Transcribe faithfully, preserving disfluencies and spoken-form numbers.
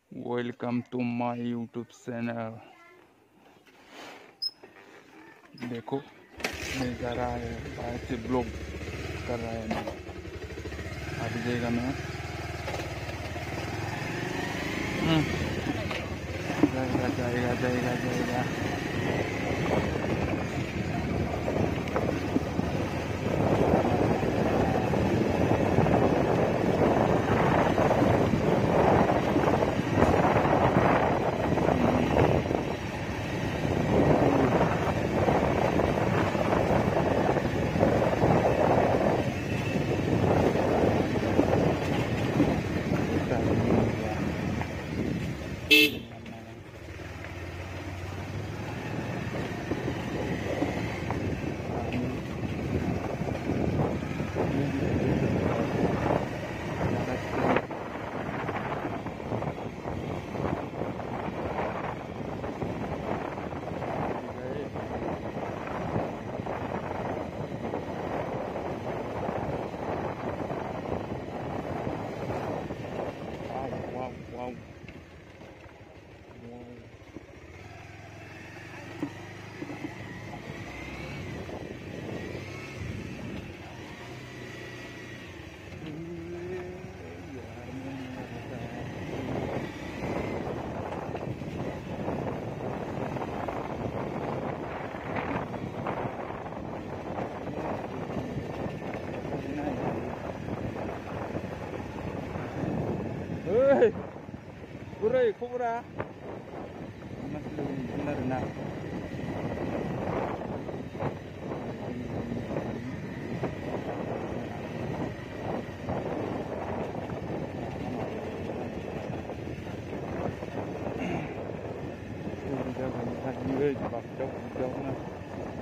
Welcome to my YouTube channel. देखो मैं जा रहा है बाहर से ब्लॉग कर रहा है मैं। अभी जाएगा मैं। हम्म, जाएगा जाएगा जाएगा जाएगा। Wow, wow, wow. Hei, kurai, kubra. Masih lebih benar nak. Ini dia banyak lagi, jauh jauh nak.